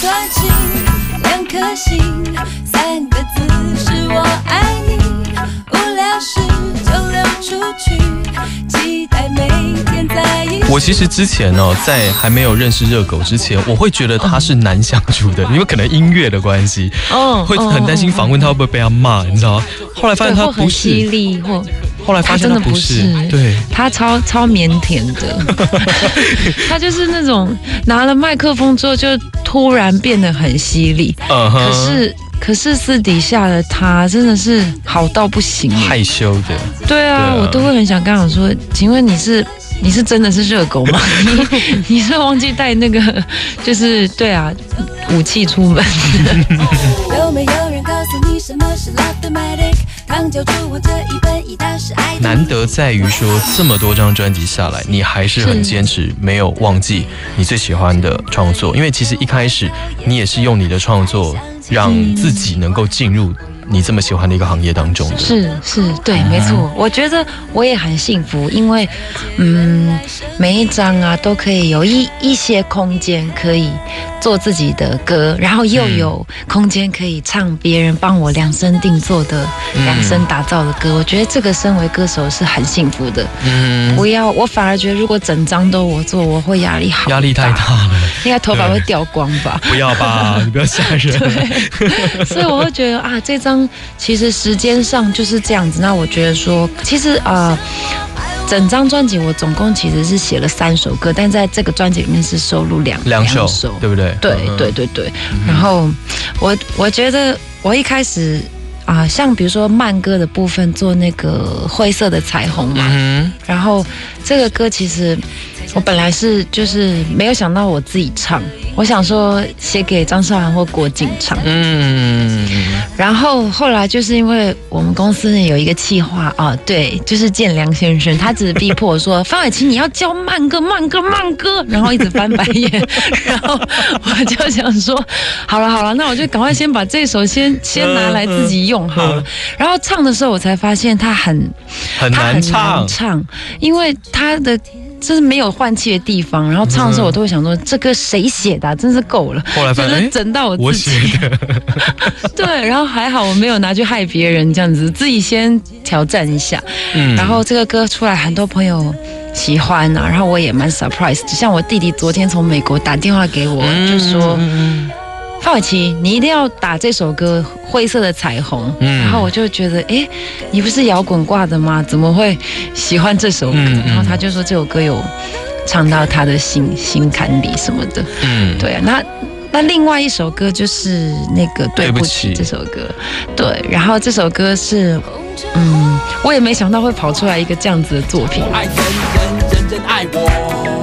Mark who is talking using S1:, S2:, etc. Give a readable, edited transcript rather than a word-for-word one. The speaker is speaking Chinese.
S1: 段情，2颗星，3个字是我爱你。无聊时就溜出去，期待每天在一起。
S2: 我其实之前在还没有认识热狗之前，我会觉得他是难相处的，因为可能音乐的关系，会很担心访问他会不会被他骂，你知道吗？后来发现他不是，
S3: 很犀利，
S2: 后来发现他不是，对，
S3: 他超腼腆的，他就是那种拿了麦克风之后就突然变得很犀利，可是私底下的他真的是好到不行，
S2: 害羞的。
S3: 对啊，我都会很想跟他说，请问你是真的是热狗吗？你是忘记带那个就是对啊武器出门？
S1: 有没有人告诉你什么是 Love-O-Matic？ 刚教出我这一本一大是爱。
S2: 难得在于说这么多张专辑下来，你还是很坚持，没有忘记你最喜欢的创作。因为其实一开始你也是用你的创作让自己能够进入你这么喜欢的一个行业当中的。
S3: 是，对，没错。我觉得我也很幸福，因为每一张啊都可以有一些空间可以做自己的歌，然后又有空间可以唱别人帮我量身定做的、量身打造的歌。我觉得这个身为歌手是很幸福的。我反而觉得如果整张都我做，我会压力好大，
S2: 压力太大了，
S3: 应该头发会掉光吧？
S2: 不要吧，你不要吓人。
S3: 对，所以我会觉得啊，这张其实时间上就是这样子。那我觉得说，其实整张专辑我总共其实是写了3首歌，但在这个专辑里面是收录两首，
S2: 对不对？
S3: 对。然后我觉得我一开始像比如说慢歌的部分做那个灰色的彩虹嘛，然后这个歌其实我本来是就是没有想到我自己唱，我想说写给张韶涵或郭靖唱，然后后来就是因为我们公司有一个企划对，就是建良先生，他只是逼迫我说范玮琪你要教慢歌，然后一直翻白眼，然后我就想说好了，那我就赶快先把这首先拿来自己用好了。然后唱的时候我才发现他很难唱，因为他的就是没有换气的地方，然后唱的时候我都会想说这歌谁写的真是够了，
S2: 后来发现
S3: 整到我自己
S2: 我写的
S3: 对，然后还好我没有拿去害别人，这样子自己先挑战一下，然后这个歌出来很多朋友喜欢然后我也蛮 surprise， 像我弟弟昨天从美国打电话给我，就说范玮琪你一定要打这首歌灰色的彩虹，然后我就觉得你不是摇滚挂的吗？怎么会喜欢这首歌？然后他就说这首歌有唱到他的心坎里什么的，对啊，那另外一首歌就是那个对不起这首歌，对，然后这首歌是我也没想到会跑出来一个这样子的作品。
S4: 爱人人爱我。